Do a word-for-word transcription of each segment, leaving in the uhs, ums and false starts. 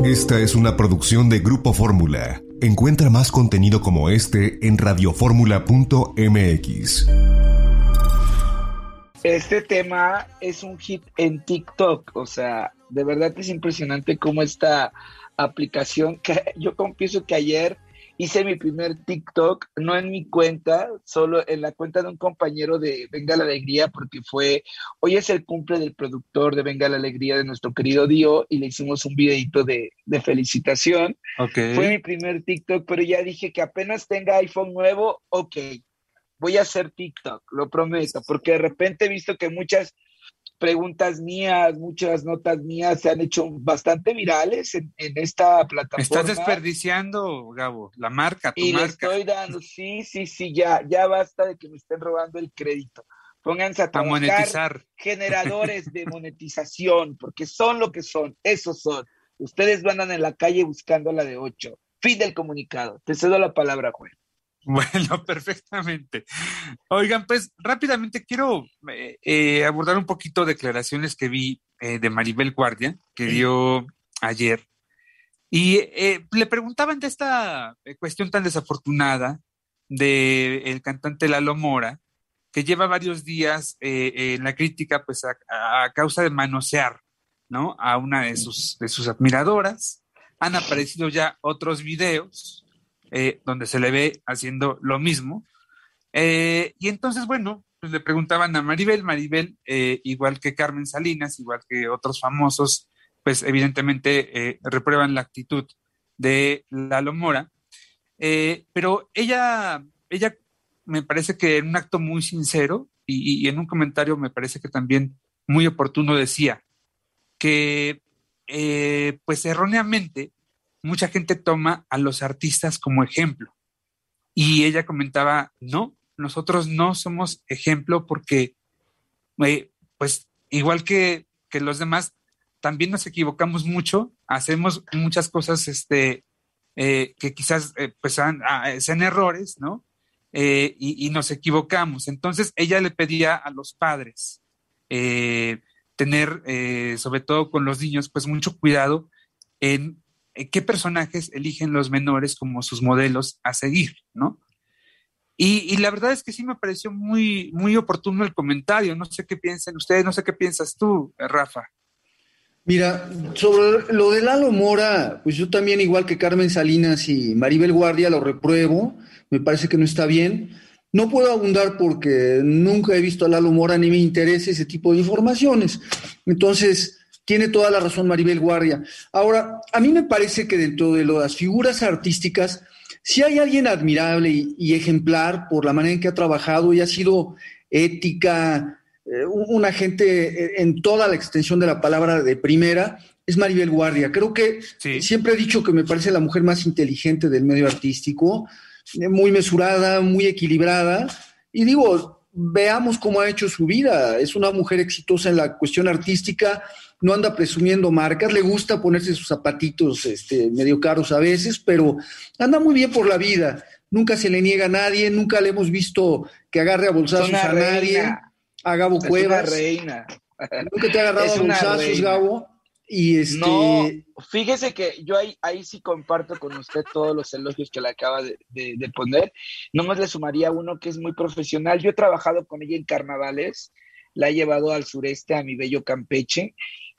Esta es una producción de Grupo Fórmula. Encuentra más contenido como este en radioformula punto m x. Este tema es un hit en TikTok, o sea, de verdad que es impresionante cómo esta aplicación, que yo confieso que ayer hice mi primer TikTok, no en mi cuenta, solo en la cuenta de un compañero de Venga la Alegría, porque fue, hoy es el cumple del productor de Venga la Alegría, de nuestro querido Dio, y le hicimos un videito de, de felicitación. Okay. Fue mi primer TikTok, pero ya dije que apenas tenga iPhone nuevo, ok, voy a hacer TikTok, lo prometo, porque de repente he visto que muchas preguntas mías, muchas notas mías se han hecho bastante virales en, en esta plataforma. Estás desperdiciando, Gabo, la marca, tu y marca. le estoy dando, sí, sí, sí, ya, ya basta de que me estén robando el crédito. Pónganse a trabajar, a monetizar. Generadores de monetización, porque son lo que son, esos son. Ustedes van en la calle buscando la de ocho. Fin del comunicado. Te cedo la palabra, Juan. Bueno, perfectamente. Oigan, pues rápidamente quiero eh, eh, abordar un poquito declaraciones que vi eh, de Maribel Guardia, que dio ayer. Y eh, le preguntaban de esta cuestión tan desafortunada del cantante Lalo Mora, que lleva varios días eh, en la crítica, pues a, a causa de manosear, ¿no?, a una de sus, de sus admiradoras. Han aparecido ya otros videos Eh, donde se le ve haciendo lo mismo. Eh, y entonces, bueno, pues le preguntaban a Maribel, Maribel, eh, igual que Carmen Salinas, igual que otros famosos, pues evidentemente eh, reprueban la actitud de Lalo Mora, eh, pero ella, ella me parece que en un acto muy sincero y, y en un comentario me parece que también muy oportuno decía que eh, pues erróneamente mucha gente toma a los artistas como ejemplo. Y ella comentaba, no, nosotros no somos ejemplo porque, eh, pues, igual que, que los demás, también nos equivocamos mucho, hacemos muchas cosas este, eh, que quizás eh, pues, sean, sean errores, ¿no? Eh, y, y nos equivocamos. Entonces, ella le pedía a los padres eh, tener, eh, sobre todo con los niños, pues, mucho cuidado en qué personajes eligen los menores como sus modelos a seguir, ¿no? Y, y la verdad es que sí me pareció muy, muy oportuno el comentario. No sé qué piensan ustedes, no sé qué piensas tú, Rafa. Mira, sobre lo de Lalo Mora, pues yo también, igual que Carmen Salinas y Maribel Guardia, lo repruebo. Me parece que no está bien. No puedo abundar porque nunca he visto a Lalo Mora ni me interesa ese tipo de informaciones. Entonces, tiene toda la razón Maribel Guardia. Ahora, a mí me parece que dentro de las figuras artísticas, si hay alguien admirable y, y ejemplar por la manera en que ha trabajado y ha sido ética, eh, una gente en toda la extensión de la palabra de primera, es Maribel Guardia. Creo que sí. Siempre he dicho que me parece la mujer más inteligente del medio artístico, muy mesurada, muy equilibrada, y digo, veamos cómo ha hecho su vida. Es una mujer exitosa en la cuestión artística, no anda presumiendo marcas, le gusta ponerse sus zapatitos este, medio caros a veces, pero anda muy bien por la vida, nunca se le niega a nadie, nunca le hemos visto que agarre a bolsazos a reina. Nadie, a Gabo es Cuevas. Una reina. Nunca te ha agarrado a bolsazos, reina. Gabo. Y este... No, fíjese que yo ahí, ahí sí comparto con usted todos los elogios que le acaba de, de, de poner. Nomás le sumaría uno que es muy profesional. Yo he trabajado con ella en carnavales, la he llevado al sureste, a mi bello Campeche,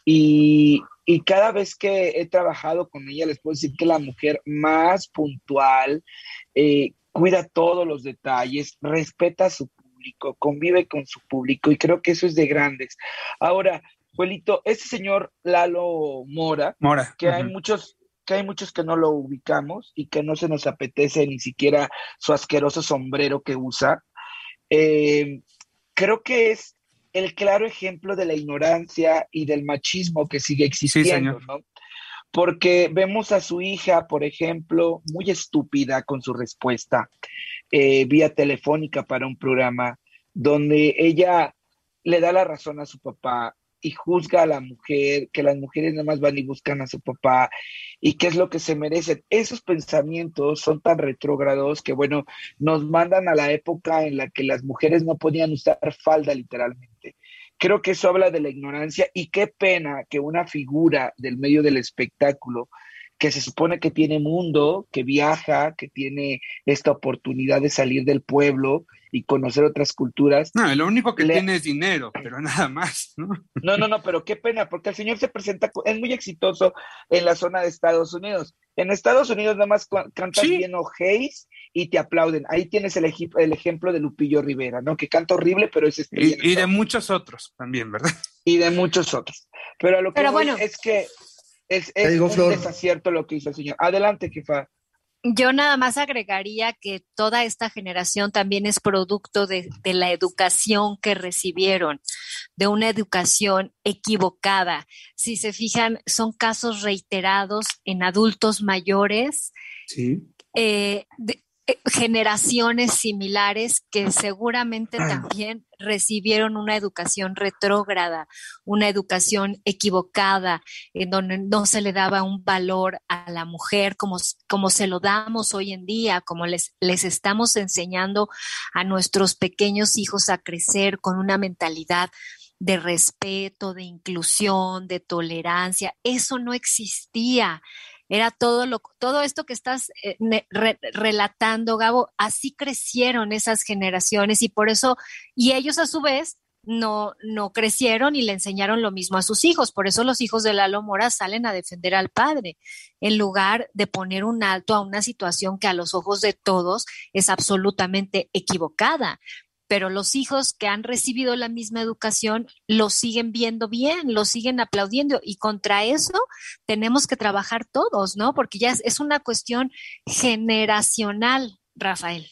y, y cada vez que he trabajado con ella les puedo decir que la mujer más puntual, eh, cuida todos los detalles, respeta a su público, convive con su público, y creo que eso es de grandes. Ahora, Juelito, este señor Lalo Mora, Mora. que uh-huh. hay muchos, que hay muchos que no lo ubicamos y que no se nos apetece ni siquiera su asqueroso sombrero que usa, eh, creo que es el claro ejemplo de la ignorancia y del machismo que sigue existiendo, sí, ¿no? Porque vemos a su hija, por ejemplo, muy estúpida con su respuesta eh, vía telefónica para un programa donde ella le da la razón a su papá y juzga a la mujer, que las mujeres nada más van y buscan a su papá y qué es lo que se merecen. Esos pensamientos son tan retrógrados que, bueno, nos mandan a la época en la que las mujeres no podían usar falda literalmente. Creo que eso habla de la ignorancia y qué pena que una figura del medio del espectáculo que se supone que tiene mundo, que viaja, que tiene esta oportunidad de salir del pueblo y conocer otras culturas. No, lo único que le... tiene es dinero, pero nada más, ¿no? No, no, no, pero qué pena, porque el señor se presenta, es muy exitoso en la zona de Estados Unidos. En Estados Unidos nada más cantas sí. bien O'Hays y te aplauden. Ahí tienes el, ej- el ejemplo de Lupillo Rivera, ¿no? Que canta horrible, pero es estrella. Y, y de muchos otros también, ¿verdad? Y de muchos otros. Pero a lo que pero voy bueno. es que es, es digo, un Flor. desacierto lo que hizo el señor. Adelante, jefa. Yo nada más agregaría que toda esta generación también es producto de, de la educación que recibieron, de una educación equivocada. Si se fijan, son casos reiterados en adultos mayores, sí. eh, de, eh, generaciones similares que seguramente también recibieron una educación retrógrada, una educación equivocada, en donde no se le daba un valor a la mujer como, como se lo damos hoy en día, como les, les estamos enseñando a nuestros pequeños hijos a crecer con una mentalidad de respeto, de inclusión, de tolerancia. Eso no existía. Era todo lo, todo esto que estás eh, re, relatando, Gabo. Así crecieron esas generaciones y por eso, y ellos a su vez no, no crecieron y le enseñaron lo mismo a sus hijos. Por eso los hijos de Lalo Mora salen a defender al padre, en lugar de poner un alto a una situación que a los ojos de todos es absolutamente equivocada. Pero los hijos que han recibido la misma educación lo siguen viendo bien, lo siguen aplaudiendo y contra eso tenemos que trabajar todos, ¿no? Porque ya es, es una cuestión generacional, Rafael.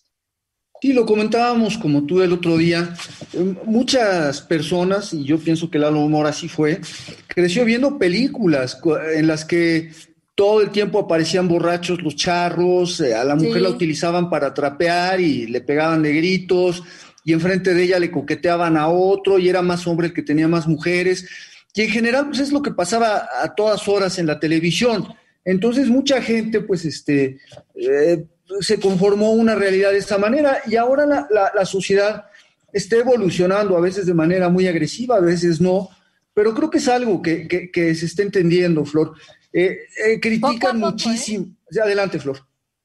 Sí, lo comentábamos como tú el otro día, muchas personas, y yo pienso que Lalo Mora así fue, creció viendo películas en las que todo el tiempo aparecían borrachos los charros, eh, a la mujer sí. la utilizaban para trapear y le pegaban de gritos, y enfrente de ella le coqueteaban a otro, y era más hombre el que tenía más mujeres, y en general pues es lo que pasaba a todas horas en la televisión. Entonces mucha gente pues este eh, se conformó una realidad de esa manera, y ahora la, la, la sociedad está evolucionando, a veces de manera muy agresiva, a veces no, pero creo que es algo que, que, que se está entendiendo, Flor. Eh, eh, critican poco muchísimo. Poco, ¿eh? Adelante, Flor.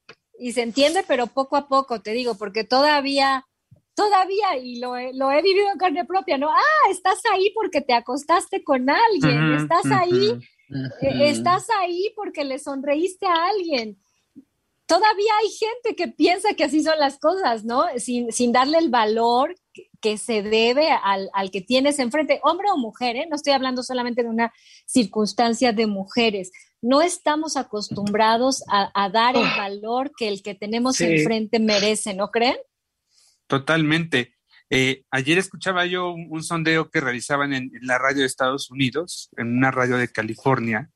Y se entiende, pero poco a poco, te digo, porque todavía, todavía, y lo he, lo he vivido en carne propia, ¿no? Ah, estás ahí porque te acostaste con alguien, uh-huh, estás uh-huh, ahí, uh-huh. eh, estás ahí porque le sonreíste a alguien. Todavía hay gente que piensa que así son las cosas, ¿no? Sin, sin darle el valor que, que se debe al, al que tienes enfrente, hombre o mujer, ¿eh? No estoy hablando solamente de una circunstancia de mujeres. No estamos acostumbrados a, a dar el valor que el que tenemos sí. enfrente merece, ¿no creen? Totalmente. Eh, ayer escuchaba yo un, un sondeo que realizaban en, en la radio de Estados Unidos, en una radio de California,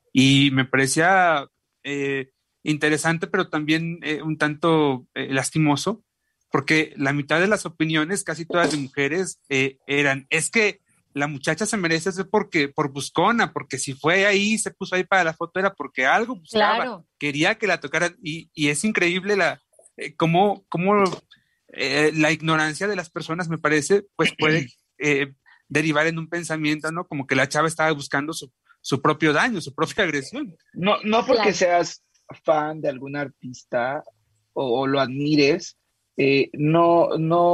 y me parecía eh, interesante, pero también eh, un tanto eh, lastimoso, porque la mitad de las opiniones, casi todas de mujeres, eh, eran, es que la muchacha se merece eso porque, por buscona, porque si fue ahí, se puso ahí para la foto, era porque algo buscaba, claro. Quería que la tocaran, y, y es increíble la, eh, cómo, cómo eh, la ignorancia de las personas, me parece, pues puede eh, derivar en un pensamiento, ¿no? Como que la chava estaba buscando su, su propio daño, su propia agresión. No, no porque claro. seas fan de algún artista o, o lo admires, eh, no,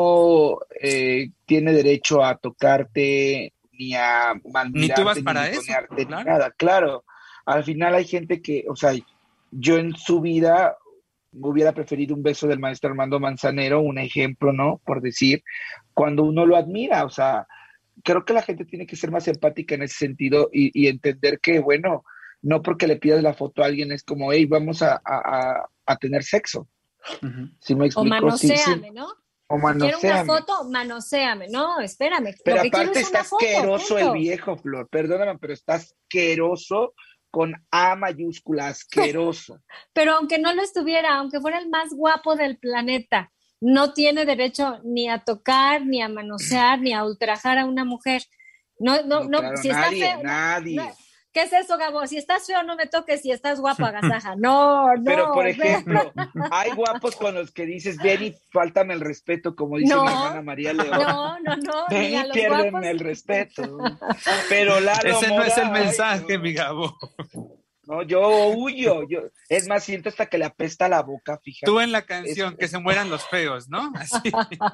no eh, tiene derecho a tocarte ni a malmirarte, ni tú vas para eso, claro. Ni nada. Claro, al final hay gente que, o sea, yo en su vida hubiera preferido un beso del maestro Armando Manzanero, un ejemplo, ¿no? Por decir, cuando uno lo admira, o sea, creo que la gente tiene que ser más empática en ese sentido y, y entender que, bueno, no porque le pidas la foto a alguien es como, hey, vamos a, a, a tener sexo. Uh-huh. ¿Sí me explico? O manoséame, sí, sí. ¿no? O manoséame. Si quiero una foto, manoséame. No, espérame. Pero lo que aparte es está foto, asqueroso punto. El viejo, Flor. Perdóname, pero está asqueroso con A mayúscula, asqueroso. Pero aunque no lo estuviera, aunque fuera el más guapo del planeta, no tiene derecho ni a tocar, ni a manosear, ni a ultrajar a una mujer. No, no, no. no claro, si nadie, está feo, nadie. No, ¿Qué es eso, Gabo? Si estás feo, no me toques, si estás guapo, agasaja. No, no. Pero, por ejemplo, hay guapos con los que dices, ven y fáltame el respeto, como dice no, mi hermana María León. No, no, no. Ven y piérdenme guapos. el respeto. Pero Lalo Ese no Mora, es el mensaje, ay, no. mi Gabo. No, yo huyo. Yo, es más, siento hasta que le apesta la boca, fíjate. Tú en la canción, Es- que se mueran los feos, ¿no? Así.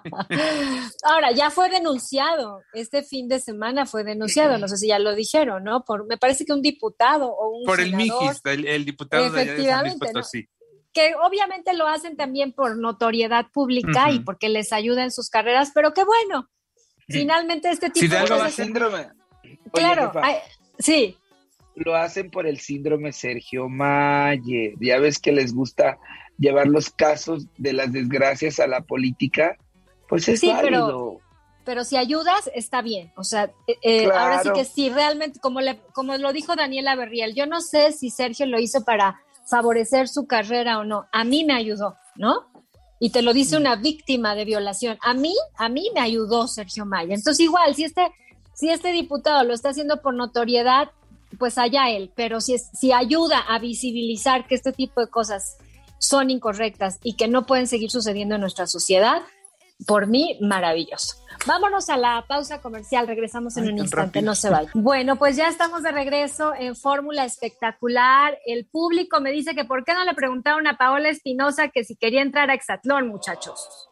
Ahora, ya fue denunciado. Este fin de semana fue denunciado. No sé si ya lo dijeron, ¿no? Por, me parece que un diputado o un Por el senador, Mijis, el, el diputado de allá de San Luis Efectivamente, ¿no? Potosí. que obviamente lo hacen también por notoriedad pública Ujú. y porque les ayuda en sus carreras, pero qué bueno. Finalmente este Si tipo de de algo Por va el a ser- síndrome. Oye, Claro, jefa, ay, sí. lo hacen por el síndrome Sergio Mayer. Ya ves que les gusta llevar los casos de las desgracias a la política. Pues es Sí, pero- válido. Pero si ayudas, está bien. O sea, eh, eh, Claro. ahora sí que sí, realmente, como, le, como lo dijo Daniela Berriel, yo no sé si Sergio lo hizo para favorecer su carrera o no. A mí me ayudó, ¿no? Y te lo dice una víctima de violación. A mí, a mí me ayudó Sergio Maya. Entonces, igual, si este, si este diputado lo está haciendo por notoriedad, pues allá él. Pero si, es, si ayuda a visibilizar que este tipo de cosas son incorrectas y que no pueden seguir sucediendo en nuestra sociedad, por mí, maravilloso. Vámonos a la pausa comercial, regresamos en Ay, un tan instante, rápido. no se vayan. Bueno, pues ya estamos de regreso en Fórmula Espectacular. El público me dice que por qué no le preguntaron a Paola Espinosa que si quería entrar a Hexatlón, muchachos.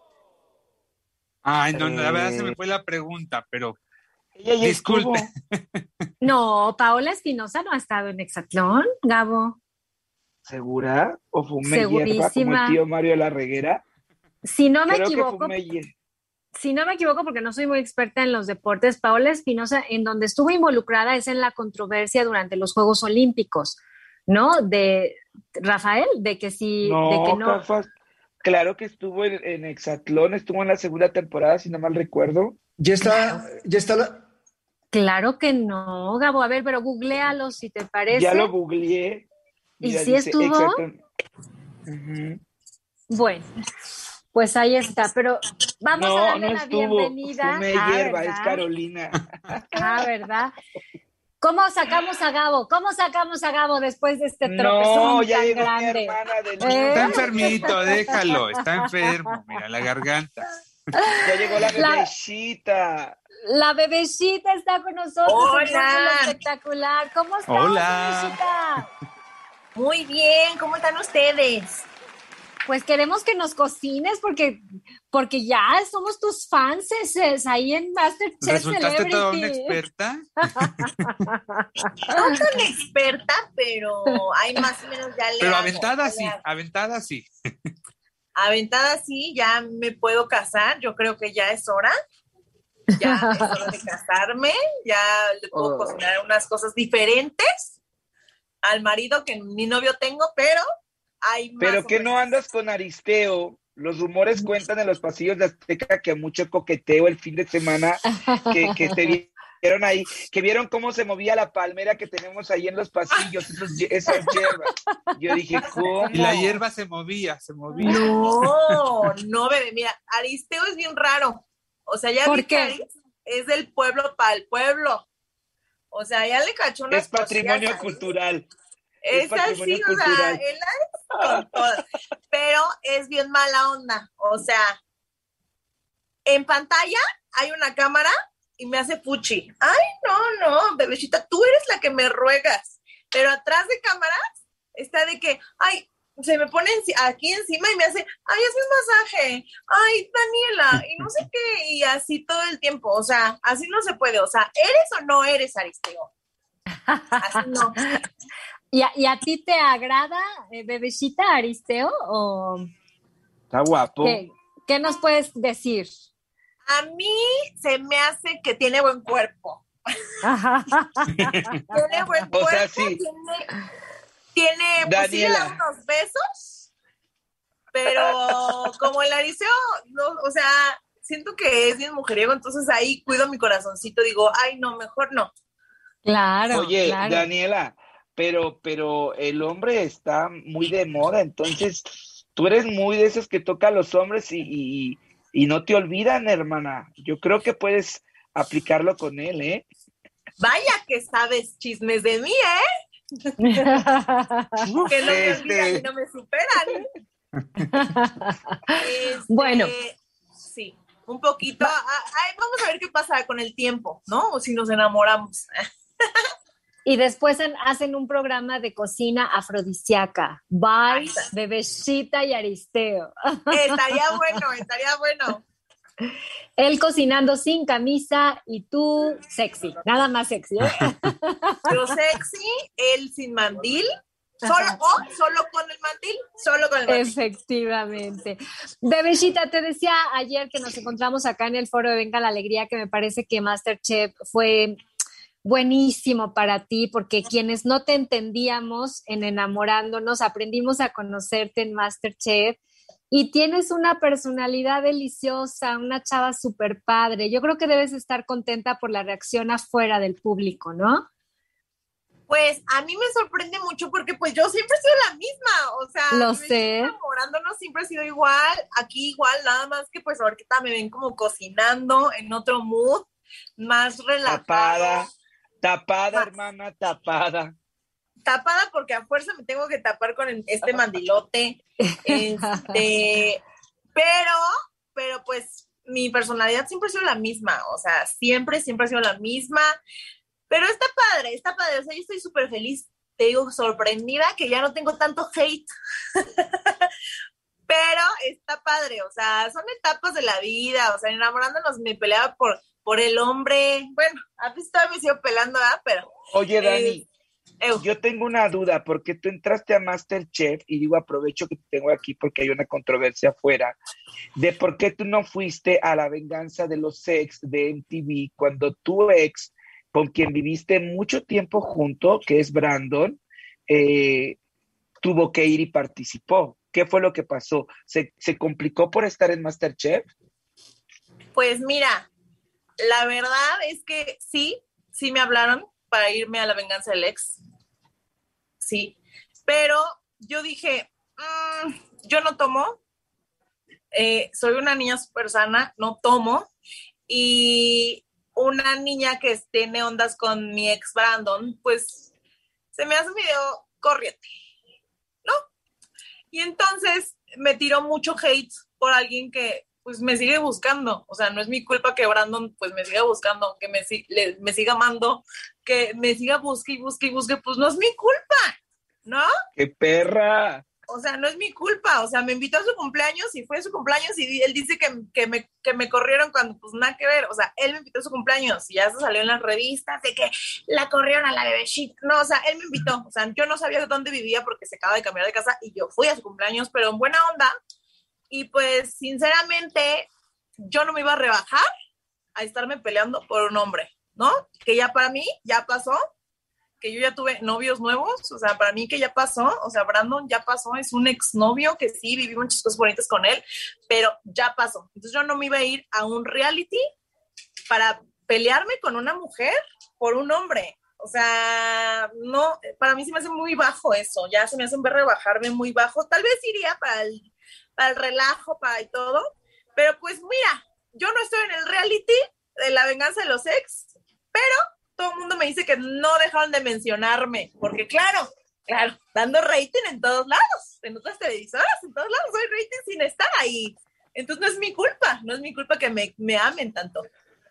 Ay, no, no, la verdad se Eh, me fue la pregunta, pero Ella ya disculpe. estuvo. No, Paola Espinosa no ha estado en Hexatlón, Gabo. ¿Segura? ¿O fumé hierba como Segurísima. el tío Mario La Reguera? Si no me Creo que equivoco, fumé hierba. si no me equivoco, porque no soy muy experta en los deportes, Paola Espinosa, en donde estuvo involucrada es en la controversia durante los Juegos Olímpicos, ¿no? De Rafael, de que si, No, de que no, Cafas, claro que estuvo en, en Hexatlón, estuvo en la segunda temporada, si no mal recuerdo. Ya está, ya está la, claro que no, Gabo, a ver, pero googlealo si te parece. Ya lo googleé. ¿Y Mira, sí dice estuvo? Hexatlón. Ujú. Bueno, pues ahí está, pero vamos a No, darle no la estuvo. bienvenida. Fumé Ah, hierba, es ¿verdad? Carolina. Ah, ¿verdad? ¿Cómo sacamos a Gabo? ¿Cómo sacamos a Gabo después de este No, tropezón ya tan llegó grande? mi hermana de ¿Eh? nuevo. Está enfermito, déjalo, está enfermo, mira, la garganta. Ya llegó la La- bebecita. La bebecita está con nosotros. Hola. en Fórmula Espectacular. ¿Cómo estás, Hola. bebecita? Muy bien, ¿cómo están ustedes? Pues queremos que nos cocines porque, porque ya somos tus fans es, ahí en MasterChef ¿Resultaste Celebrity. toda una experta? No tan experta, pero hay más o menos ya le Pero hago, aventada ya sí, le hago. aventada sí. Aventada sí, ya me puedo casar, yo creo que ya es hora. Ya es hora de casarme, ya le puedo Oh. cocinar unas cosas diferentes al marido que mi novio tengo, pero hay más. Pero que no sorpresas. andas con Aristeo. Los rumores cuentan en los pasillos de Azteca que mucho coqueteo el fin de semana, que, que te vieron ahí, que vieron cómo se movía la palmera que tenemos ahí en los pasillos, esos, esas hierbas. Yo dije, ¿cómo? Y la hierba se movía, se movía. No, no, bebé, mira, Aristeo es bien raro. O sea, ya ¿Por vi qué? que Aris es del pueblo para el pueblo. O sea, ya le cachó unas Es patrimonio cosillas ahí. cultural. Es, Es patrimonio así, o sea, cultural. él es con todas. Pero es bien mala onda. O sea, en pantalla hay una cámara y me hace fuchi. Ay, no, no, bebecita, tú eres la que me ruegas. Pero atrás de cámaras está de que, ay, se me pone enci- aquí encima y me hace, ay, hazme un masaje, ay, Daniela, y no sé qué, y así todo el tiempo. O sea, así no se puede. O sea, ¿eres o no eres Aristeo? Así no. ¿Y a, y a ti te agrada, eh, bebecita Aristeo? ¿O Está guapo. qué, qué nos puedes decir? A mí se me hace que tiene buen cuerpo. Tiene buen O cuerpo, sea, sí. tiene, tiene pues sí le da Daniela. unos besos, pero como el Aristeo, no, o sea, siento que es bien mujeriego, entonces ahí cuido mi corazoncito, digo, ay, no, mejor no. Claro, Oye, claro. Daniela, pero, pero el hombre está muy de moda, entonces tú eres muy de esos que toca a los hombres y, y, y no te olvidan, hermana. Yo creo que puedes aplicarlo con él, ¿eh? Vaya que sabes chismes de mí, ¿eh? Que no me olvidan y no me superan. Este, bueno. Sí, un poquito. Ay, vamos a ver qué pasa con el tiempo, ¿no? O si nos enamoramos. Y después en, hacen un programa de cocina afrodisíaca. Bye, Bebeshita y Aristeo. Estaría bueno, estaría bueno. Él cocinando sin camisa y tú sexy, nada más sexy, ¿eh? Yo sexy, él sin mandil. Solo o solo con el mandil, solo con el mandil. Efectivamente. Bebeshita, te decía ayer que nos encontramos acá en el foro de Venga la Alegría que me parece que MasterChef fue buenísimo para ti, porque quienes no te entendíamos en Enamorándonos, aprendimos a conocerte en MasterChef y tienes una personalidad deliciosa, una chava súper padre. Yo creo que debes estar contenta por la reacción afuera del público, ¿no? Pues a mí me sorprende mucho porque pues yo siempre he sido la misma, o sea, lo sé. Enamorándonos siempre he sido igual, aquí igual, nada más que pues ahorita me ven como cocinando en otro mood, más relajada. Tapada, tapada, hermana, tapada. Tapada porque a fuerza me tengo que tapar con este mandilote, este, pero, pero pues mi personalidad siempre ha sido la misma, o sea, siempre, siempre ha sido la misma. Pero está padre, está padre, o sea, yo estoy súper feliz, te digo, sorprendida que ya no tengo tanto hate, pero está padre, o sea, son etapas de la vida, o sea, Enamorándonos me peleaba por, por el hombre, bueno, a veces todavía me sigo pelando, ¿verdad? Pero... Oye, Dani, eh, yo tengo una duda, porque tú entraste a MasterChef, y digo, aprovecho que te tengo aquí porque hay una controversia afuera, de por qué tú no fuiste a la venganza de los ex de M T V cuando tu ex, con quien viviste mucho tiempo junto, que es Brandon, eh, tuvo que ir y participó. ¿Qué fue lo que pasó? ¿Se, se complicó por estar en MasterChef? Pues mira, la verdad es que sí, sí me hablaron para irme a la venganza del ex. Sí, pero yo dije, mmm, yo no tomo, eh, soy una niña súper sana, no tomo, y una niña que tiene ondas con mi ex Brandon, pues se me hace medio corriente, ¿no? Y entonces me tiró mucho hate por alguien que pues me sigue buscando, o sea, no es mi culpa que Brandon pues me siga buscando, que me, le, me siga amando, que me siga busque y busque y busque, pues no es mi culpa, ¿no? ¡Qué perra! O sea, no es mi culpa, o sea, me invitó a su cumpleaños y fue a su cumpleaños y él dice que, que, me, que me corrieron cuando pues nada que ver, o sea, él me invitó a su cumpleaños y ya se salió en las revistas de que la corrieron a la Bebeshita, no, o sea, él me invitó, o sea, yo no sabía dónde vivía porque se acaba de cambiar de casa y yo fui a su cumpleaños, pero en buena onda, y pues sinceramente yo no me iba a rebajar a estarme peleando por un hombre, ¿no? Que ya para mí ya pasó, que yo ya tuve novios nuevos, o sea, para mí que ya pasó, o sea, Brandon ya pasó, es un exnovio que sí, viví muchas cosas bonitas con él, pero ya pasó. Entonces yo no me iba a ir a un reality para pelearme con una mujer por un hombre. O sea, no, para mí se me hace muy bajo eso, ya se me hace un ver rebajarme muy bajo. Tal vez iría para el, para el relajo, para y todo, pero pues mira, yo no estoy en el reality de la venganza de los ex, pero todo el mundo me dice que no dejaron de mencionarme, porque claro, claro, dando rating en todos lados, en otras televisoras, en todos lados doy rating sin estar ahí. Entonces no es mi culpa, no es mi culpa que me, me amen tanto.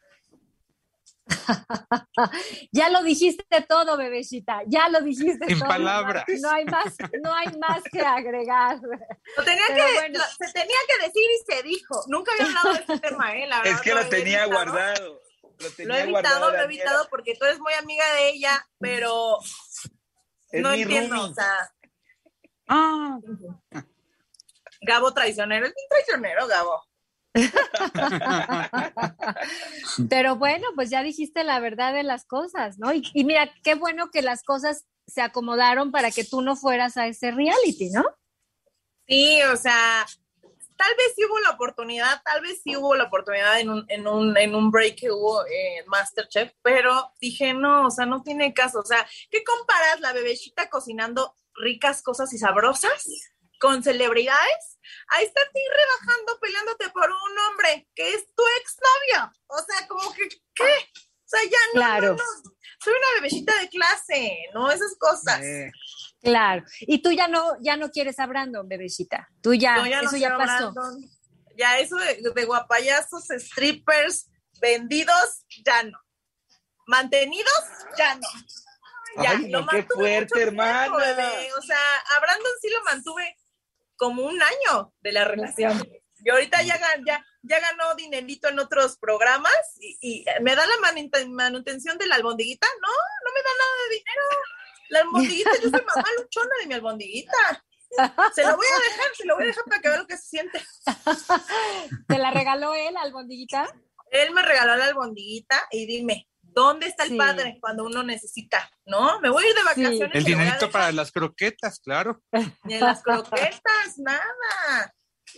Ya lo dijiste todo, Bebeshita, ya lo dijiste en todo. palabras. No hay más, no hay más que agregar. Lo tenía Pero que, bueno. lo, se tenía que decir y se dijo. Nunca había hablado de este tema, ¿eh? La verdad, Es que lo he tenía evitado. guardado. Lo, tenía Lo he evitado, guardado, lo he Daniela. evitado porque tú eres muy amiga de ella, pero Es no mi entiendo, roomie. o sea, Ah, Gabo traicionero, es bien traicionero, Gabo. Pero bueno, pues ya dijiste la verdad de las cosas, ¿no? Y, y mira, qué bueno que las cosas se acomodaron para que tú no fueras a ese reality, ¿no? Sí, o sea, tal vez sí hubo la oportunidad, tal vez sí hubo la oportunidad en un, en un, en un break que hubo en MasterChef, pero dije, no, o sea, no tiene caso, o sea, ¿qué comparas la Bebeshita cocinando ricas cosas y sabrosas con celebridades? Ahí está a ti rebajando, peleándote por un hombre que es tu exnovio, o sea, como que, ¿qué? O sea, ya no, Claro. no, no. soy una bebecita de clase, ¿no? Esas cosas. Eh. Claro. Y tú ya no, ya no quieres a Brandon, bebecita. Tú ya, Yo ya no eso ya quiero pasó. Brandon. Ya eso de, de guapayazos, strippers, vendidos, ya no. Mantenidos, ya no. Ya, Ay, lo no, qué mantuve fuerte, mucho tiempo, hermana. bebé. O sea, a Brandon sí lo mantuve como un año de la relación. Y ahorita ya, gan- ya, ya ganó dinerito en otros programas y, y me da la manuten- manutención de la albondiguita. No, no me da nada de dinero. La albondiguita, yo soy mamá luchona de mi albondiguita. Se lo voy a dejar, se lo voy a dejar para que vea lo que se siente. ¿Te la regaló él, albondiguita? Él me regaló la albondiguita y dime, ¿dónde está el Sí. padre cuando uno necesita? ¿No? Me voy a ir de vacaciones. El y le voy a dinerito dejar. para las croquetas, claro. Ni en las croquetas, nada.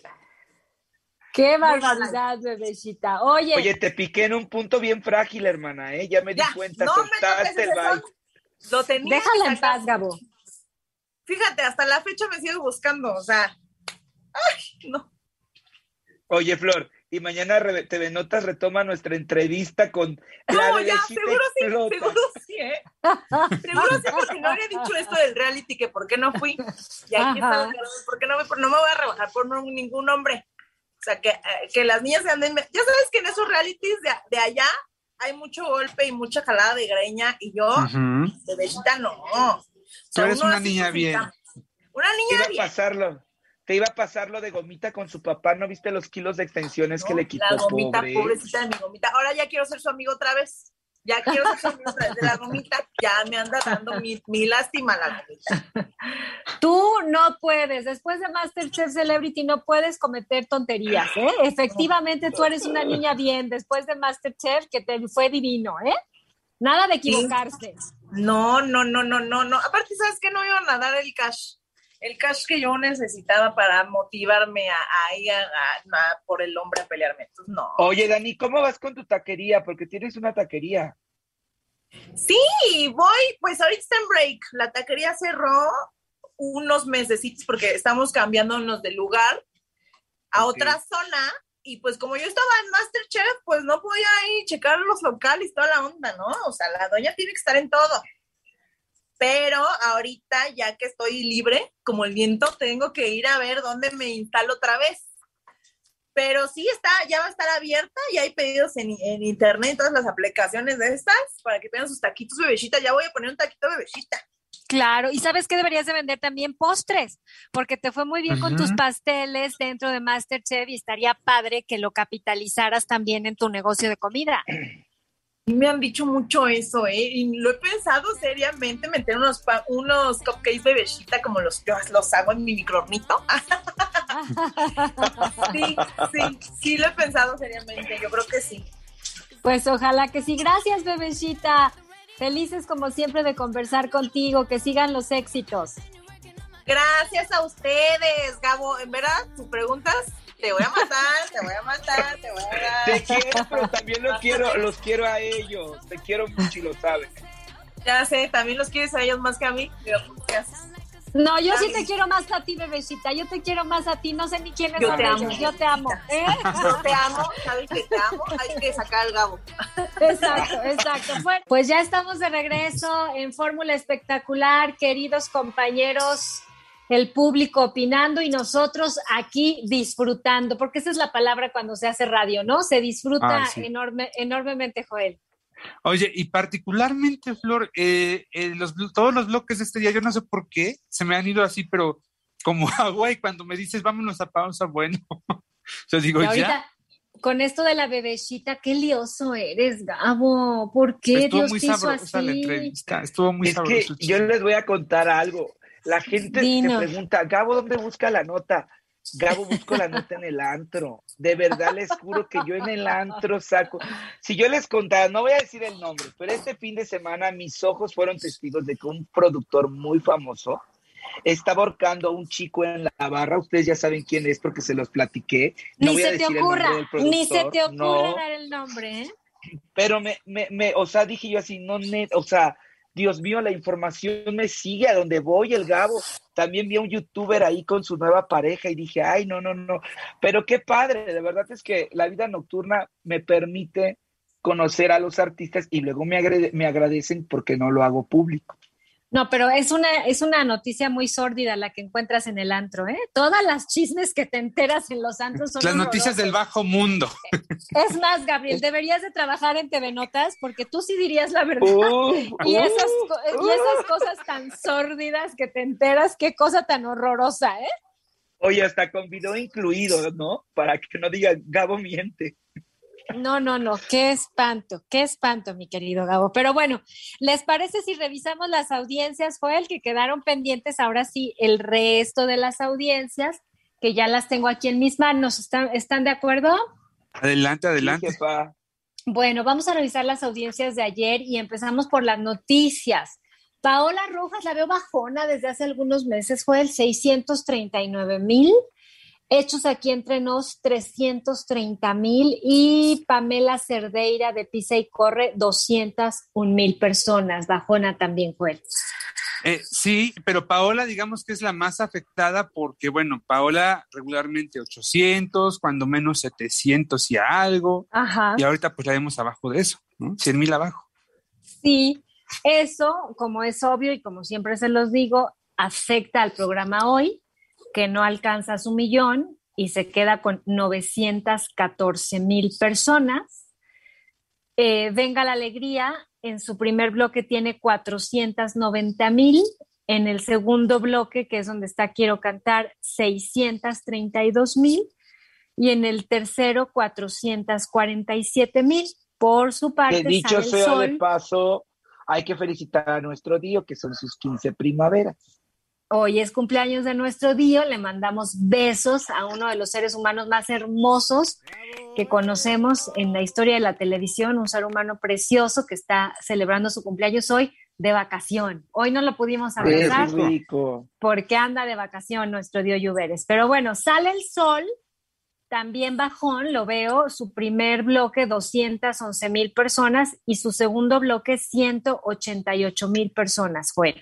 Qué Muy barbaridad, bebecita. Oye, Oye, te piqué en un punto bien frágil, hermana, ¿eh? Ya me di Ya, cuenta, no me toques soltaste el ese baile. son. Lo tenía déjala que en sacar. paz, Gabo. Fíjate, hasta la fecha me sigo buscando, o sea, ay, no. Oye, Flor, y mañana Re- T V Notas retoma nuestra entrevista con la No, ya, bebecita seguro sí, explota. seguro sí, ¿eh? Seguro sí, porque no habría dicho esto del reality, que por qué no fui. Y aquí Ajá. está, ¿por qué no, me- por- no me voy a rebajar por no- ningún hombre? O sea, que, eh, que las niñas se anden... Ya sabes que en esos realities de, de allá hay mucho golpe y mucha jalada de greña, y yo, Ujú. bebecita, no. O Tú sea, eres uno una hace niña sus bien. exámenes. Una Te niña iba a bien. pasarlo. Te iba a pasar lo de gomita con su papá. ¿No viste los kilos de extensiones que ¿no? le quitó, La gomita, pobre? pobrecita de mi gomita. Ahora ya quiero ser su amigo otra vez. Ya quiero ser su amigo otra vez de la gomita. Ya me anda dando mi, mi lástima la gomita. Tú no puedes, después de MasterChef Celebrity no puedes cometer tonterías, ¿eh? Efectivamente, tú eres una niña bien después de MasterChef, que te fue divino, ¿eh? Nada de equivocarse. No, no, no, no, no, no. Aparte, ¿sabes qué? No me iban a dar el cash. El cash que yo necesitaba para motivarme a, a ir a, a- a por el hombre a pelearme. Entonces, no. Oye, Dani, ¿cómo vas con tu taquería? Porque tienes una taquería. Sí, voy, pues ahorita está en break. La taquería cerró unos mesecitos porque estamos cambiándonos de lugar a Ok. otra zona. Y pues como yo estaba en MasterChef, pues no podía ir checar los locales y toda la onda, ¿no? O sea, la doña tiene que estar en todo. Pero ahorita, ya que estoy libre, como el viento, tengo que ir a ver dónde me instalo otra vez. Pero sí está, ya va a estar abierta y hay pedidos en, en internet, en todas las aplicaciones de estas, para que pidan sus taquitos bebecita. Ya voy a poner un taquito bebecita. Claro, y ¿sabes qué deberías de vender también? Postres, porque te fue muy bien con tus Ujú. pasteles dentro de MasterChef y estaría padre que lo capitalizaras también en tu negocio de comida. Y me han dicho mucho eso, ¿eh? Y lo he pensado seriamente, meter unos, pa- unos cupcakes bebecita como los yo los hago en mi microornito. Sí, sí, sí lo he pensado seriamente, yo creo que sí. Pues ojalá que sí. Gracias, bebecita. Felices como siempre de conversar contigo, que sigan los éxitos. Gracias a ustedes, Gabo. En verdad, tus preguntas, te voy a matar, te voy a matar, te voy a dar. Te quiero, pero también los quiero, los quiero a ellos. Te quiero mucho y lo sabes. Ya sé, también los quieres a ellos más que a mí. Pero, pues, ¿qué haces? No, yo sí te quiero más a ti, bebecita. Yo te quiero más a ti. No sé ni quiénes Yo son te ellos. amo. Yo te amo. ¿eh? Yo te amo, sabes que te amo, hay que sacar al Gabo. Exacto, exacto. Bueno, pues ya estamos de regreso en Fórmula Espectacular, queridos compañeros, el público opinando y nosotros aquí disfrutando, porque esa es la palabra cuando se hace radio, ¿no? Se disfruta Ay, sí. enorme, enormemente, Joel. Oye, y particularmente, Flor, eh, eh, los, todos los bloques de este día, yo no sé por qué, se me han ido así, pero como agua, y cuando me dices, vámonos a pausa, bueno, yo digo, Y ya, ahorita, con esto de la bebecita, qué lioso eres, Gabo. ¿Por qué estuvo Dios muy te hizo sabrosa la así? entrevista, estuvo muy Es que sabroso. yo les voy a contar algo. La gente Dinos. te pregunta, Gabo, ¿dónde busca la nota? Gabo, busco la nota en el antro. De verdad les juro que yo en el antro saco. Si yo les contara, no voy a decir el nombre, pero este fin de semana mis ojos fueron testigos de que un productor muy famoso estaba ahorcando a un chico en la barra. Ustedes ya saben quién es porque se los platiqué. No Ni voy a se te decir el ocurra, nombre del productor. ni se te ocurra no. dar el nombre, ¿eh? Pero me, me, me, o sea, dije yo así, no, net, o sea, Dios mío, la información me sigue a donde voy, el Gabo. También vi a un youtuber ahí con su nueva pareja y dije, ay, no, no, no. Pero qué padre, de verdad es que la vida nocturna me permite conocer a los artistas y luego me, agrade- me agradecen porque no lo hago público. No, pero es una, es una noticia muy sórdida la que encuentras en el antro, ¿eh? Todas las chismes que te enteras en los antros son Las noticias del bajo mundo. Es más, Gabriel, deberías de trabajar en T V Notas porque tú sí dirías la verdad. Uh, y, uh, esas, uh. y esas cosas tan sórdidas que te enteras, qué cosa tan horrorosa, ¿eh? Oye, hasta con video incluido, ¿no? Para que no digan, Gabo miente. No, no, no, qué espanto, qué espanto, mi querido Gabo. Pero bueno, ¿les parece si revisamos las audiencias, Joel, que quedaron pendientes? Ahora sí, el resto de las audiencias, que ya las tengo aquí en mis manos. ¿Están, ¿están de acuerdo? Adelante, adelante. Sí, jefa. Bueno, vamos a revisar las audiencias de ayer y empezamos por las noticias. Paola Rojas la veo bajona desde hace algunos meses, fue el seiscientos treinta y nueve mil. Hechos aquí entre nos, trescientos treinta mil. Y Pamela Cerdeira de Pisa y Corre, doscientos un mil personas. Bajona también, Joel. Eh, sí, pero Paola, digamos que es la más afectada porque, bueno, Paola regularmente ochocientos, cuando menos setecientos y algo. Ajá. Y ahorita pues la vemos abajo de eso, ¿no? cien mil abajo. Sí, eso, como es obvio y como siempre se los digo, afecta al programa hoy, que no alcanza su millón y se queda con novecientos catorce mil personas. Eh, Venga la Alegría, en su primer bloque tiene cuatrocientos noventa mil, en el segundo bloque, que es donde está Quiero Cantar, seiscientos treinta y dos mil, y en el tercero cuatrocientos cuarenta y siete mil. Por su parte, Que dicho Sale el sea Sol. de paso, hay que felicitar a nuestro Dio, que son sus quince primaveras. Hoy es cumpleaños de nuestro Dio, le mandamos besos a uno de los seres humanos más hermosos que conocemos en la historia de la televisión, un ser humano precioso que está celebrando su cumpleaños hoy de vacación. Hoy no lo pudimos abrazar Es rico. porque anda de vacación nuestro Dio Lluveres. Pero bueno, Sale el Sol, también bajón, lo veo, su primer bloque doscientos once mil personas y su segundo bloque ciento ochenta y ocho mil personas, Joel.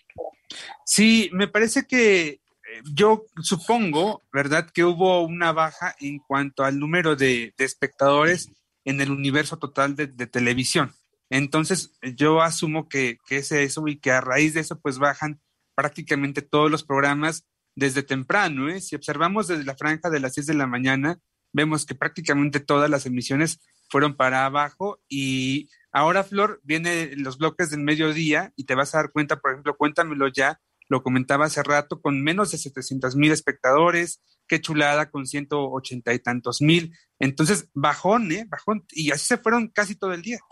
Sí, me parece que eh, yo supongo, ¿verdad?, que hubo una baja en cuanto al número de, de espectadores en el universo total de, de televisión. Entonces, yo asumo que, que es eso y que a raíz de eso, pues bajan prácticamente todos los programas desde temprano, ¿eh? Si observamos desde la franja de las seis de la mañana, vemos que prácticamente todas las emisiones fueron para abajo y ahora, Flor, vienen los bloques del mediodía y te vas a dar cuenta, por ejemplo, Cuéntamelo Ya, lo comentaba hace rato, con menos de setecientos mil espectadores, Qué Chulada con ciento ochenta y tantos mil. Entonces, bajón, ¿eh? Bajón. Y así se fueron casi todo el día.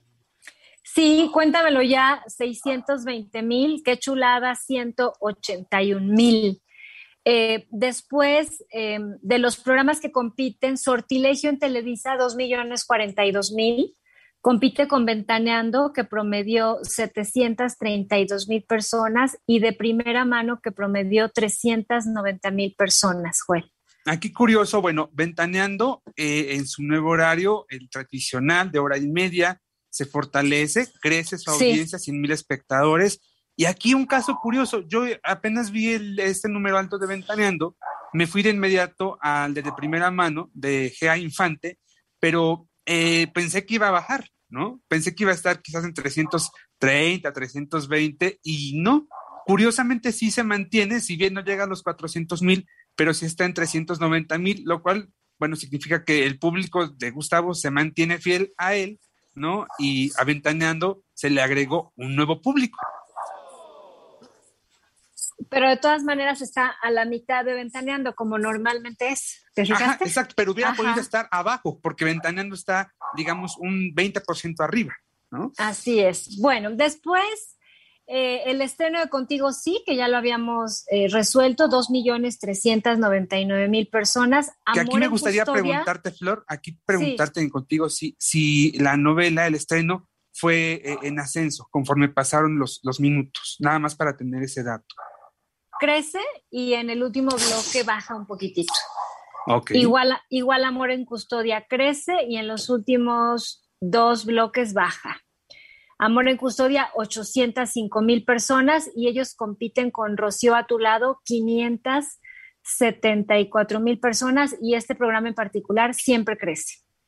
Sí, Cuéntamelo Ya, seiscientos veinte mil, Qué Chulada, ciento ochenta y un mil. Eh, después eh, de los programas que compiten, Sortilegio en Televisa, dos millones cuarenta y dos mil. Compite con Ventaneando, que promedió setecientos treinta y dos mil personas, y De Primera Mano, que promedió trescientos noventa mil personas, Joel. Aquí curioso, bueno, Ventaneando eh, en su nuevo horario, el tradicional de hora y media, se fortalece, crece su Sí. audiencia, cien mil espectadores. Y aquí un caso curioso, yo apenas vi el, este número alto de Ventaneando, me fui de inmediato al de, de Primera Mano, de G A Infante, pero eh, pensé que iba a bajar, ¿no? Pensé que iba a estar quizás en trescientos treinta, trescientos veinte, y no, curiosamente sí se mantiene, si bien no llega a los cuatrocientos mil, pero sí está en trescientos noventa mil, lo cual, bueno, significa que el público de Gustavo se mantiene fiel a él, ¿no? Y a Ventaneando se le agregó un nuevo público. Pero de todas maneras está a la mitad de Ventaneando, como normalmente es. ¿Te fijaste? Ajá, exacto, pero hubiera Ajá. podido estar abajo, porque Ventaneando está, digamos, un veinte por ciento arriba, ¿no? Así es. Bueno, después eh, el estreno de Contigo Sí, que ya lo habíamos eh, resuelto, dos millones trescientos noventa y nueve mil personas. Que aquí Amor me en gustaría Custodia. preguntarte, Flor, aquí preguntarte en Contigo si, si la novela, el estreno, fue eh, en ascenso conforme pasaron los, los minutos, nada más para tener ese dato. Crece y en el último bloque baja un poquitito. Okay. Igual, igual Amor en Custodia crece y en los últimos dos bloques baja. Amor en Custodia, ochocientos cinco mil personas y ellos compiten con Rocío a tu lado, quinientos setenta y cuatro mil personas, y este programa en particular siempre crece.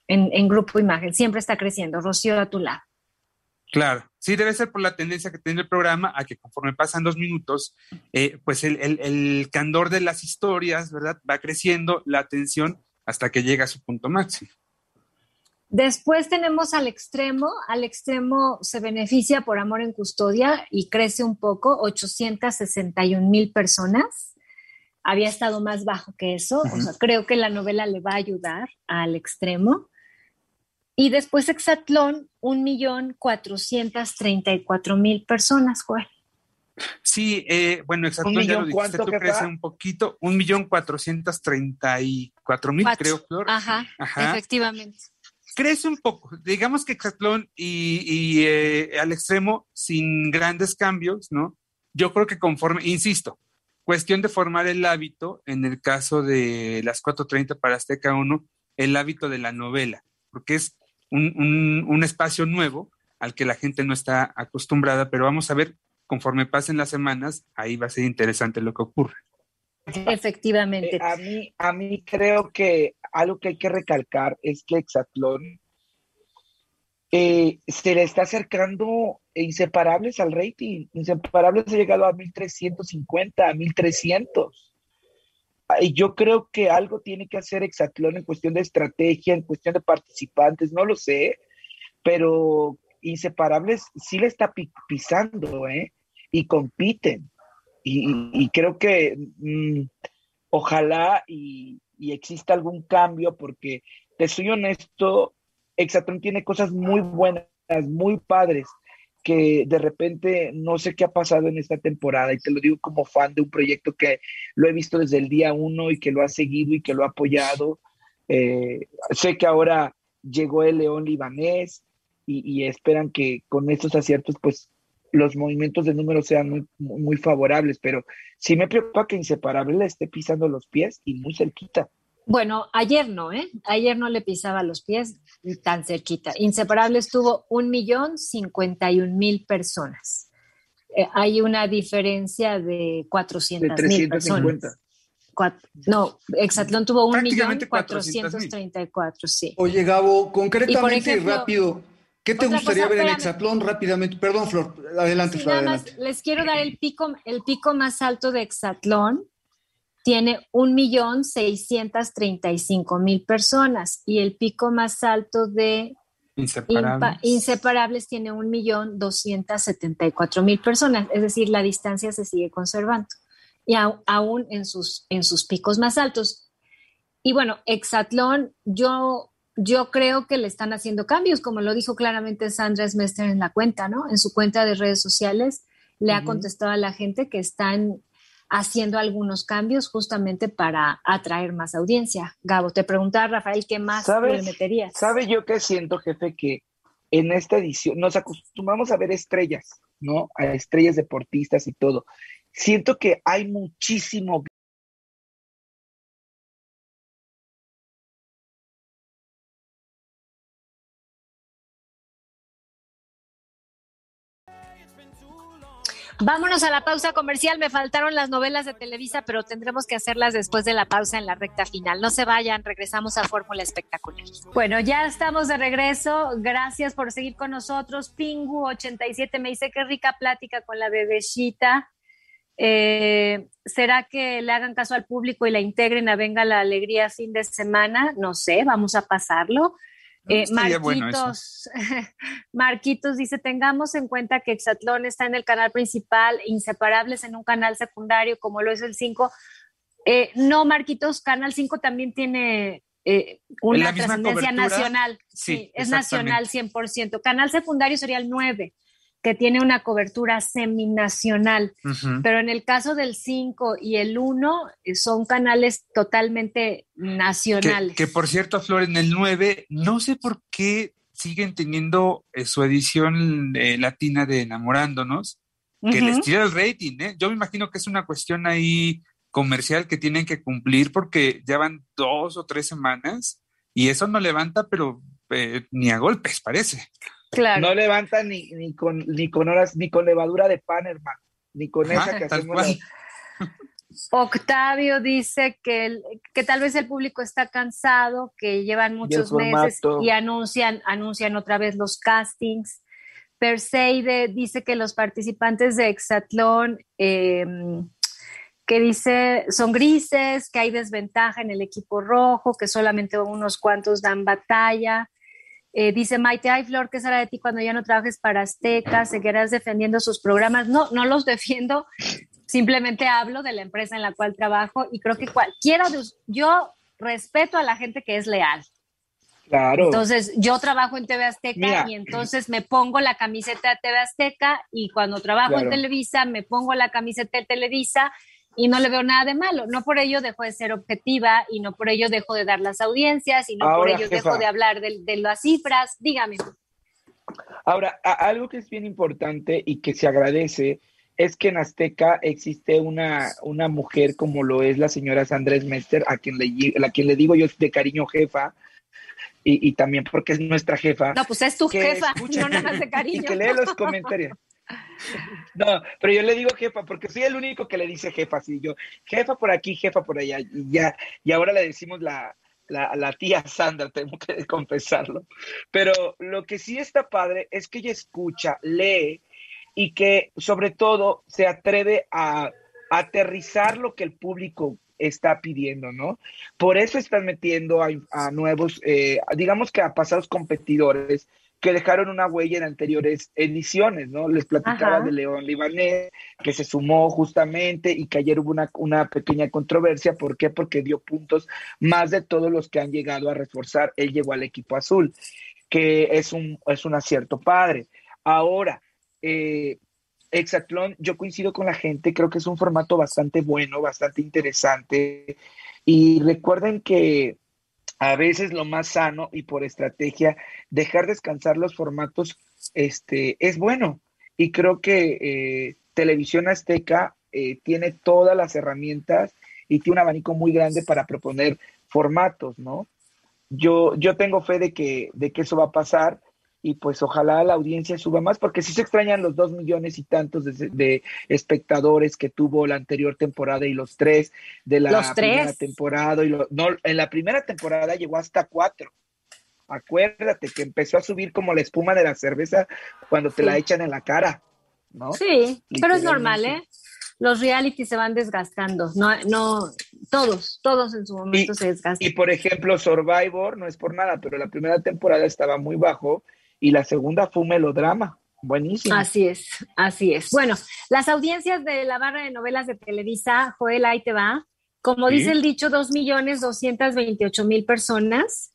en, en Grupo Imagen, siempre está creciendo. Rocío, a tu lado. Claro, sí, debe ser por la tendencia que tiene el programa a que conforme pasan los minutos, eh, pues el, el, el candor de las historias, ¿verdad? Va creciendo la atención hasta que llega a su punto máximo. Después tenemos Al Extremo. Al Extremo se beneficia por Amor en Custodia y crece un poco, ochocientas sesenta y un mil personas. Había estado más bajo que eso, uh-huh. O sea, creo que la novela le va a ayudar a Al Extremo. Y después Exatlón, un millón cuatrocientas treinta y cuatro mil personas, Joel. Sí, eh, bueno, Exatlón ya lo dijiste, tú crece un poquito, un millón cuatrocientas treinta y cuatro mil, creo, Flor. Ajá, Ajá, efectivamente. Crece un poco, digamos que Exatlón y, y eh, Al Extremo sin grandes cambios, ¿no? Yo creo que conforme, insisto, cuestión de formar el hábito, en el caso de las cuatro treinta para Azteca uno, el hábito de la novela, porque es un, un, un espacio nuevo al que la gente no está acostumbrada, pero vamos a ver, conforme pasen las semanas, ahí va a ser interesante lo que ocurre. Efectivamente. Eh, a mí, a mí creo que algo que hay que recalcar es que Exatlón eh, se le está acercando Inseparables al rating. Inseparables ha llegado a mil trescientos cincuenta, a mil trescientos. Y yo creo que algo tiene que hacer Exatlón en cuestión de estrategia, en cuestión de participantes, no lo sé, pero Inseparables sí le está pisando, ¿eh? Y compiten. Y, y creo que mmm, ojalá y, y exista algún cambio, porque te soy honesto, Exatlón tiene cosas muy buenas, muy padres, que de repente no sé qué ha pasado en esta temporada, y te lo digo como fan de un proyecto que lo he visto desde el día uno y que lo ha seguido y que lo ha apoyado. Eh, sé que ahora llegó el León Libanés y, y esperan que con estos aciertos pues los movimientos de números sean muy, muy favorables, pero sí me preocupa que Inseparable le esté pisando los pies y muy cerquita. Bueno, ayer no, ¿eh? Ayer no le pisaba los pies tan cerquita. Inseparable estuvo un millón cincuenta y un mil personas. Eh, hay una diferencia de cuatrocientas mil personas. Cuatro, no, Exatlón tuvo un millón cuatrocientos treinta y cuatro, sí. Oye, Gabo, concretamente y, ejemplo, rápido, ¿qué te gustaría cosa, ver en espérame. Exatlón rápidamente? Perdón, Flor, adelante, sí, Flor, nada adelante. Más les quiero dar el pico, el pico más alto de Exatlón. Tiene un millón seiscientos treinta y cinco mil personas y el pico más alto de Inseparables, impa- Inseparables tiene un millón doscientos setenta y cuatro mil personas, es decir, la distancia se sigue conservando y a- aún en sus, en sus picos más altos. Y bueno, Exatlón, yo, yo creo que le están haciendo cambios, como lo dijo claramente Sandra Smester en la cuenta, ¿no? En su cuenta de redes sociales le uh-huh. ha contestado a la gente que están haciendo algunos cambios justamente para atraer más audiencia. Gabo, te preguntaba, Rafael, ¿qué más le meterías? ¿Sabe yo qué siento, jefe? Que en esta edición nos acostumbramos a ver estrellas, ¿no? A estrellas deportistas y todo. Siento que hay muchísimo Vámonos a la pausa comercial. Me faltaron las novelas de Televisa, pero tendremos que hacerlas después de la pausa en la recta final. No se vayan, regresamos a Fórmula Espectacular. Bueno, ya estamos de regreso. Gracias por seguir con nosotros. Pingu ochenta y siete me dice qué rica plática con la bebecita. Eh, ¿Será que le hagan caso al público y la integren a Venga la Alegría fin de semana? No sé, vamos a pasarlo. Eh, Marquitos, bueno Marquitos dice, tengamos en cuenta que Exatlón está en el canal principal, Inseparables en un canal secundario como lo es el cinco. Eh, no, Marquitos, Canal cinco también tiene eh, una trascendencia nacional. Sí, sí, es nacional cien por ciento. Canal secundario sería el nueve, que tiene una cobertura seminacional, uh-huh. pero en el caso del cinco y el uno son canales totalmente nacionales. Que, que por cierto, Flor, en el nueve, no sé por qué siguen teniendo eh, su edición eh, latina de Enamorándonos, que uh-huh. les tira el rating, ¿eh? Yo me imagino que es una cuestión ahí comercial que tienen que cumplir porque ya van dos o tres semanas y eso no levanta, pero eh, ni a golpes, parece. Claro. No levanta ni, ni con ni con horas, ni con levadura de pan, hermano, ni con esa ah, que hacemos. La... Octavio dice que, el, que tal vez el público está cansado, que llevan muchos meses y anuncian, anuncian otra vez los castings. Perseide dice que los participantes de Hexatlón, eh, que dice son grises, que hay desventaja en el equipo rojo, que solamente unos cuantos dan batalla. Eh, dice Maite, ay Flor, ¿qué será de ti cuando ya no trabajes para Azteca? ¿Seguirás defendiendo sus programas? No, no los defiendo. Simplemente hablo de la empresa en la cual trabajo y creo que cualquiera de us- yo respeto a la gente que es leal. Claro. Entonces, yo trabajo en T V Azteca Mira. y entonces me pongo la camiseta de T V Azteca y cuando trabajo Claro. en Televisa me pongo la camiseta de Televisa y no le veo nada de malo. No por ello dejo de ser objetiva y no por ello dejo de dar las audiencias y no Ahora, por ello jefa. dejo de hablar de, de las cifras. Dígame. Ahora, a- algo que es bien importante y que se agradece es que en Azteca existe una, una mujer como lo es la señora Sandra Mester, a quien le, a quien le digo yo de cariño jefa, y, y también porque es nuestra jefa. No, pues es tu que jefa, escucha- no nada más de Y cariño. que lee los comentarios. No, pero yo le digo jefa porque soy el único que le dice jefa, así yo, jefa por aquí, jefa por allá, y ya, y ahora le decimos la, la, la tía Sandra, tengo que confesarlo. Pero lo que sí está padre es que ella escucha, lee, y que sobre todo se atreve a, a aterrizar lo que el público está pidiendo, ¿no? Por eso están metiendo a, a nuevos, eh, digamos que a pasados competidores que dejaron una huella en anteriores ediciones, ¿no? Les platicaba Ajá. de León Libanés, que se sumó justamente y que ayer hubo una, una pequeña controversia. ¿Por qué? Porque dio puntos más de todos los que han llegado a reforzar. Él llegó al equipo azul, que es un, es un acierto padre. Ahora, eh, Hexatlón, yo coincido con la gente, creo que es un formato bastante bueno, bastante interesante. Y recuerden que a veces lo más sano y por estrategia, dejar descansar los formatos este, es bueno. Y creo que eh, Televisión Azteca eh, tiene todas las herramientas y tiene un abanico muy grande para proponer formatos, ¿no? Yo, yo tengo fe de que, de que eso va a pasar y pues ojalá la audiencia suba más, porque sí se extrañan los dos millones y tantos de, de espectadores que tuvo la anterior temporada y los tres de la Los tres. primera temporada. Y lo, no, en la primera temporada llegó hasta cuatro. Acuérdate que empezó a subir como la espuma de la cerveza cuando te Sí. la echan en la cara, ¿no? Sí, pero es Literalmente. normal, ¿eh? Los reality se van desgastando, no, no, todos, todos en su momento Y- se desgastan. Y por ejemplo, Survivor, no es por nada, pero la primera temporada estaba muy bajo y la segunda fue un melodrama. Buenísimo. Así es, así es. Bueno, las audiencias de la barra de novelas de Televisa, Joel, ahí te va. Como Sí. dice el dicho, dos millones doscientas veintiocho mil personas.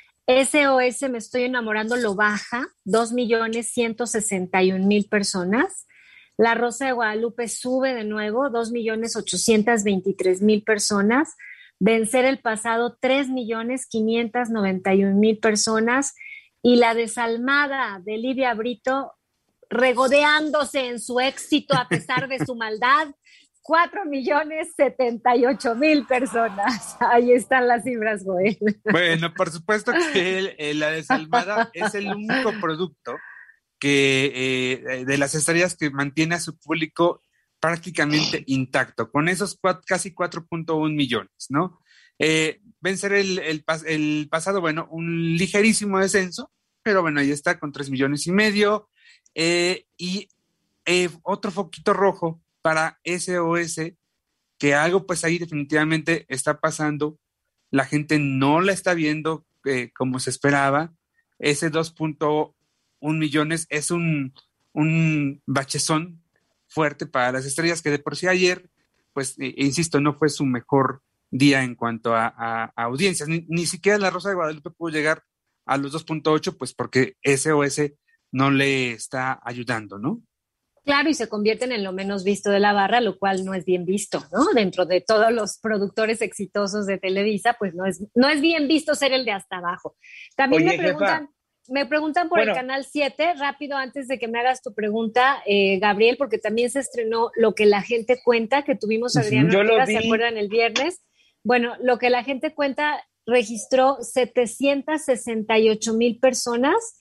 S O S Me Estoy Enamorando lo baja, dos millones ciento sesenta y un mil personas. La Rosa de Guadalupe sube de nuevo, dos millones ochocientas veintitrés mil personas. Vencer el Pasado, tres millones quinientas noventa y un mil personas. Y La Desalmada de Livia Brito, regodeándose en su éxito a pesar de su maldad, cuatro millones setenta y ocho mil personas. Ahí están las cifras, Joel. Bueno, por supuesto que el, el- La Desalmada es el único producto que eh, de las estrellas que mantiene a su público prácticamente intacto, con esos cuat- casi cuatro punto uno millones, ¿no? Eh, vencer el, el, pas- el pasado, bueno, un ligerísimo descenso, pero bueno, ahí está con tres millones y medio. Eh, y eh, otro foquito rojo para S O S, que algo pues ahí definitivamente está pasando, la gente no la está viendo eh, como se esperaba. Ese dos punto uno millones es un, un bachezón fuerte para las estrellas, que de por sí ayer, pues eh, insisto, no fue su mejor día en cuanto a, a, a audiencias, ni, ni siquiera La Rosa de Guadalupe pudo llegar a los dos punto ocho, pues porque S O S no le está ayudando, ¿no? Claro, y se convierten en lo menos visto de la barra, lo cual no es bien visto, ¿no? Dentro de todos los productores exitosos de Televisa, pues no es, no es bien visto ser el de hasta abajo. También Oye, me preguntan, jefa. me preguntan por Bueno. el Canal siete, rápido antes de que me hagas tu pregunta, eh, Gabriel, porque también se estrenó Lo que la gente cuenta, que tuvimos a Adrián Yo lo Ortega, ¿se vi. acuerdan? El viernes. Bueno, Lo que la gente cuenta registró setecientas sesenta y ocho mil personas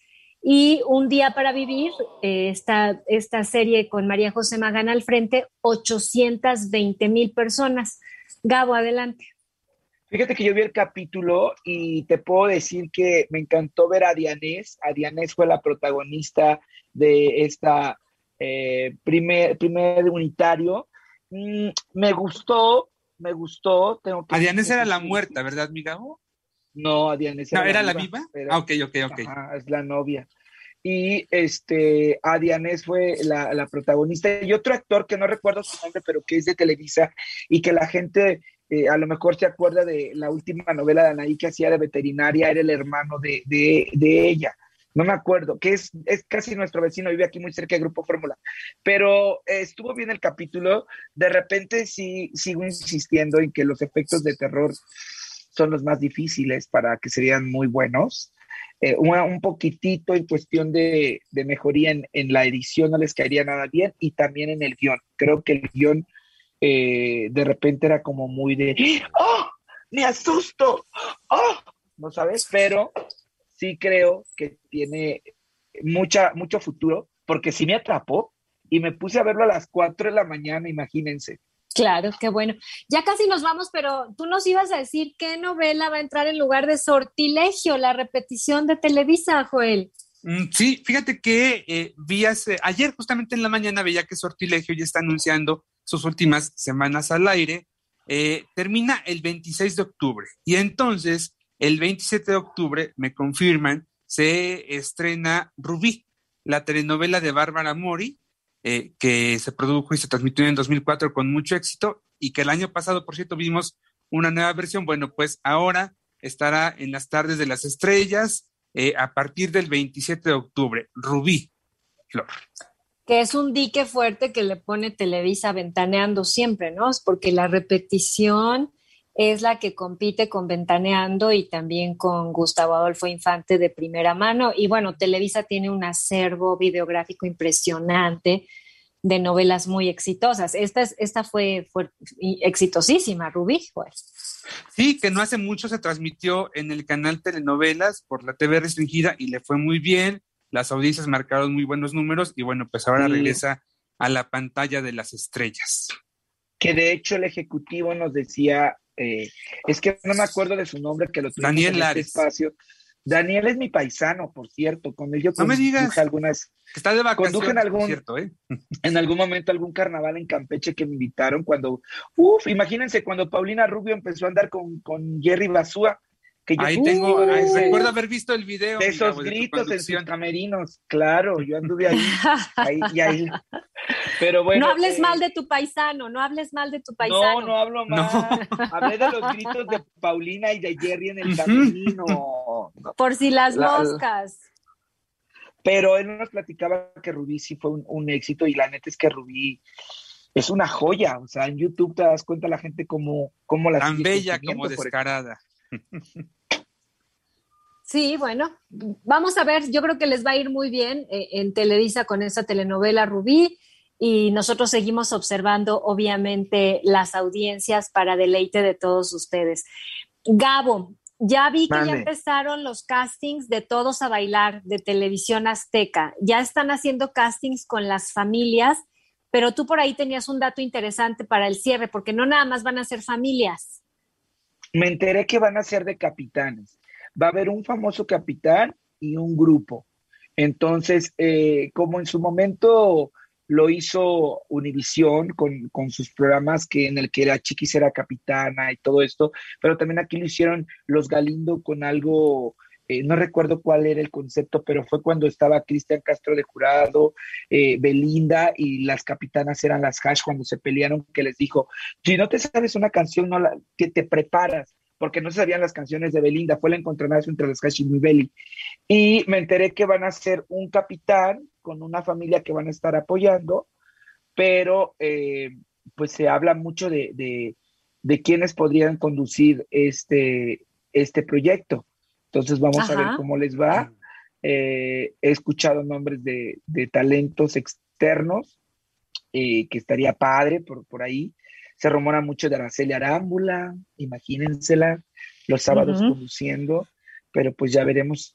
Y Un día para vivir, eh, esta, esta serie con María José Magán al frente, ochocientas veinte mil personas. Gabo, adelante. Fíjate que yo vi el capítulo y te puedo decir que me encantó ver a Dianés. A Dianés fue la protagonista de esta eh, primer, primer unitario. Mm, me gustó, me gustó. Tengo que A Dianés era la sí, muerta, ¿verdad, mi Gabo? No, a Dianés era No, ¿era la viva. viva? Era, Ah, ok, ok, ok. ajá, es la novia. Y este, a Dianés fue la, la protagonista. Y otro actor que no recuerdo su nombre, pero que es de Televisa y que la gente eh, a lo mejor se acuerda de la última novela de Anaí que hacía de veterinaria, era el hermano de, de, de ella. No me acuerdo, que es, es casi nuestro vecino, vive aquí muy cerca de Grupo Fórmula. Pero eh, estuvo bien el capítulo. De repente sí sigo insistiendo en que los efectos de terror son los más difíciles para que sean muy buenos. Eh, un, un poquitito en cuestión de, de mejoría en, en la edición no les caería nada bien, y también en el guión. Creo que el guión eh, de repente era como muy de ¡oh! ¡Me asusto! ¡Oh! ¿No sabes? Pero sí creo que tiene mucha, mucho futuro, porque sí me atrapó y me puse a verlo a las cuatro de la mañana, imagínense. Claro, qué bueno. Ya casi nos vamos, pero tú nos ibas a decir qué novela va a entrar en lugar de Sortilegio, la repetición de Televisa, Joel. Mm, sí, fíjate que eh, vi hace, ayer justamente en la mañana veía que Sortilegio ya está anunciando sus últimas semanas al aire. Eh, termina el veintiséis de octubre y entonces el veintisiete de octubre, me confirman, se estrena Rubí, la telenovela de Bárbara Mori, eh, que se produjo y se transmitió en dos mil cuatro con mucho éxito y que el año pasado, por cierto, vimos una nueva versión. Bueno, pues ahora estará en las tardes de las estrellas eh, a partir del veintisiete de octubre. Rubí, Flor. Que es un dique fuerte que le pone Televisa Ventaneando siempre, ¿no? Porque la repetición es la que compite con Ventaneando y también con Gustavo Adolfo Infante de primera mano. Y bueno, Televisa tiene un acervo videográfico impresionante de novelas muy exitosas. Esta, es, esta fue, fue exitosísima, Rubí, pues. Sí, que no hace mucho se transmitió en el canal Telenovelas por la T V restringida y le fue muy bien. Las audiencias marcaron muy buenos números y bueno, pues ahora sí regresa a la pantalla de las estrellas. Que de hecho el ejecutivo nos decía, eh, es que no me acuerdo de su nombre, que lo tuvimos Daniel en Lares. este espacio. Daniel es mi paisano, por cierto, con él yo no me digas, algunas, que está de vacaciones, conduje en algún, por cierto, ¿eh? en algún momento algún carnaval en Campeche que me invitaron cuando, uff, imagínense cuando Paulina Rubio empezó a andar con, con Jerry Basúa, que yo, ahí uh, tengo, ahí, recuerdo haber visto el video de esos Gabo, de gritos en sus camerinos, claro, yo anduve ahí, ahí y ahí. Pero bueno, no hables eh, mal de tu paisano, no hables mal de tu paisano. No, no hablo mal. No. Hablé de los gritos de Paulina y de Jerry en el camerino. Por si las la, moscas. Pero él nos platicaba que Rubí sí fue un, un éxito, y la neta es que Rubí es una joya. O sea, en YouTube te das cuenta la gente como, como la tan bella como descarada. Sí, bueno, vamos a ver, yo creo que les va a ir muy bien eh, en Televisa con esta telenovela Rubí, y nosotros seguimos observando obviamente las audiencias para deleite de todos ustedes. Gabo, ya vi que vale. Ya empezaron los castings de Todos a Bailar de Televisión Azteca, ya están haciendo castings con las familias, pero tú por ahí tenías un dato interesante para el cierre, porque no nada más van a ser familias. Me enteré que van a ser de capitanes. Va a haber un famoso capitán y un grupo. Entonces, eh, como en su momento lo hizo Univisión con, con sus programas que en el que la Chiquis era capitana y todo esto, pero también aquí lo hicieron los Galindo con algo, eh, no recuerdo cuál era el concepto, pero fue cuando estaba Cristian Castro de Jurado, eh, Belinda, y las capitanas eran las Hash cuando se pelearon, que les dijo, si no te sabes una canción, no la, que te preparas, porque no se sabían las canciones de Belinda, fue el encontronazo entre las Hash y mi Beli. Y me enteré que van a ser un capitán con una familia que van a estar apoyando, pero eh, pues se habla mucho de, de, de quiénes podrían conducir este, este proyecto. Entonces vamos Ajá. a ver cómo les va. Eh, he escuchado nombres de, de talentos externos, eh, que estaría padre por, por ahí. Se rumora mucho de Araceli Arámbula, imagínensela, los sábados uh-huh. conduciendo, pero pues ya veremos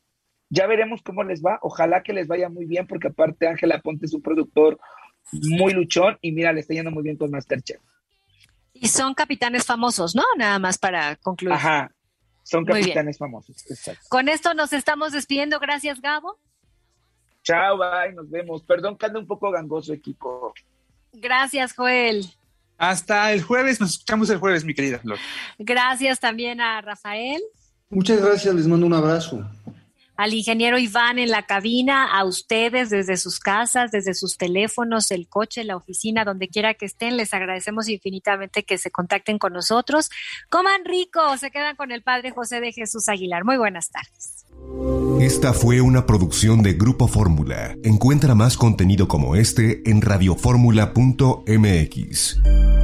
Ya veremos cómo les va. Ojalá que les vaya muy bien, porque aparte Ángel Aponte es un productor muy luchón y mira, le está yendo muy bien con MasterChef. Y son capitanes famosos, ¿no? Nada más para concluir. Ajá, son Muy capitanes bien. famosos. Exacto. Con esto nos estamos despidiendo. Gracias, Gabo. Chao, bye, nos vemos. Perdón que ande un poco gangoso, equipo. Gracias, Joel. Hasta el jueves, nos escuchamos el jueves, mi querida Flor. Gracias también a Rafael, Muchas gracias, les mando un abrazo. al ingeniero Iván en la cabina, a ustedes desde sus casas, desde sus teléfonos, el coche, la oficina, donde quiera que estén. Les agradecemos infinitamente que se contacten con nosotros. Coman rico, se quedan con el padre José de Jesús Aguilar. Muy buenas tardes. Esta fue una producción de Grupo Fórmula. Encuentra más contenido como este en radioformula punto m x.